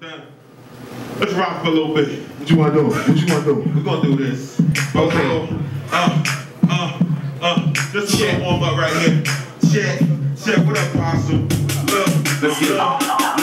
Let's rock for a little bit. What you wanna do? What you wanna do? We're gonna do this. Okay. Just a little warm up right here. Check. What up, Possum? Look. Let's get it. Look.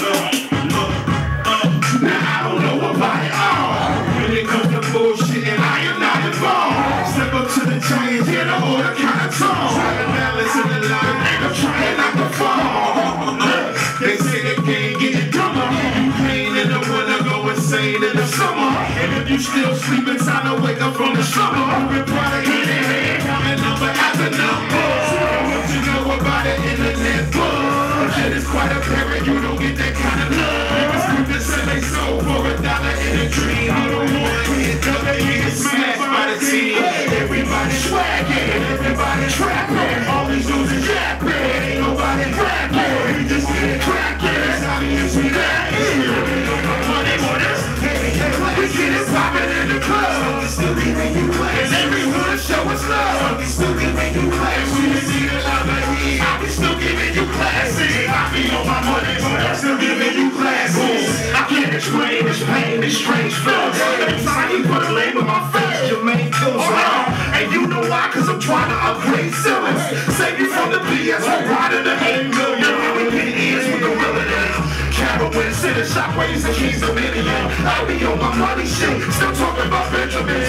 Now I don't know about it all. When it comes to bullshit and I am not involved. Step up to the giant, hear the order kind of tone. Try to balance in the line, and I'm trying not to fall. They say the game getting dumber. You pain in the winter, go insane in the summer. And if you still sleeping, time to wake up from the slumber. Moving product in the head, counting number after number. What you know about the internet buzz? It is quite apparent you don't get that kind of love. Niggas quick to sell they soul for $1 in a dream. You don't want to hit up, they get smashed by the team. Everybody swagging, everybody trapping. All these dudes are yapping, ain't nobody rapping. We just get it cracking, that's how we use it that here. Money for this, we get it poppin' in the club. Still giving you class, every hood show us love. Still giving you class, we just need another heat. I be still giving you classes. I be on my money, but I'm still giving you classes. I can't explain this pain, this strange feeling. Every time you put a label on my face, your main kills and you know why? Cause I'm trying to upgrade ceilings. Save you from the BS, we're riding the 8 million. We get ears with the willing now. Carowinds, city shockwaves, and keys a million. I be on my money shit, still talking about Benjamin.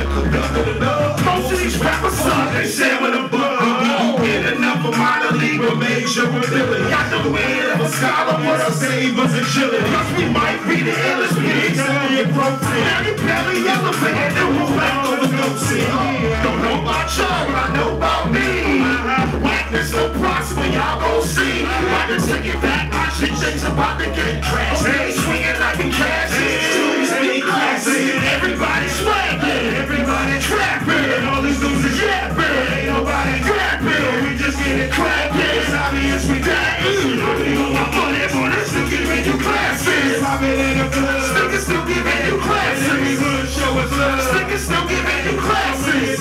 Most of these rappers suck, they share with the blood. Get enough of minor league, but major ability. Got the win of a scholar, what up, savers and chillin'. Plus we might be the illest pigs, and you protein. Now you barely elephant, and we'll back over no sin. Don't know about y'all, but I know about me. Whackness no props, but y'all gon' see. I can take it back, my shit shakes about to get crashed. They swinging like a cashes, tunes be classic. Everybody swagging, everybody trapping. All these dudes are yapping, ain't nobody rapping. We just get it cracking, it's obvious we dying. I be on my money, but I'm still giving you classes. Poppin' in the club, stickers still giving you classes. Every hood show us love, stickers still giving you classes.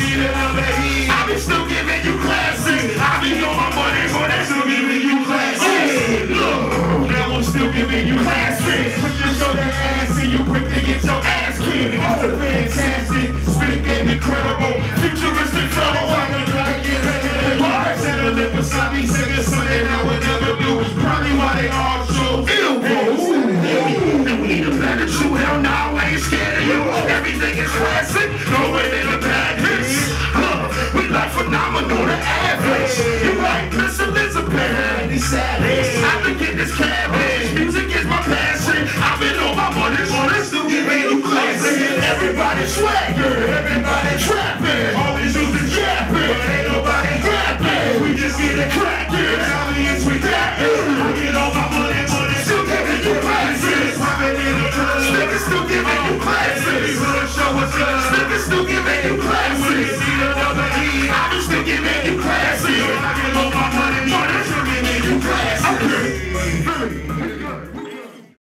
I be still giving you classes. I be on my money, but I'm still giving you classes. Look, now I'm still giving you classes. Put your shoulder ass and you quick to get your ass kicked. It's a fantastic, spit game incredible, futuristic trouble. I'm gonna get it. Bars and a lip beside me singing something I would never do. Probably why they all so ill. And we need a better shoe. Hell no, I ain't scared of you. Everything is classic, no way in the bad hits. We like phenomenal to average. You like Miss Elizabeth, Andy Savage. I've been getting this cabbage. Music is my passion. I've been on my money, but I'm still giving you classes. Everybody swagger, everybody trapping. All these dudes are yapping, but ain't nobody rapping. We just get it cracking. Obvious we dapping. I get all my money, but I'm still giving you classes. Poppin' in the club, niggas still giving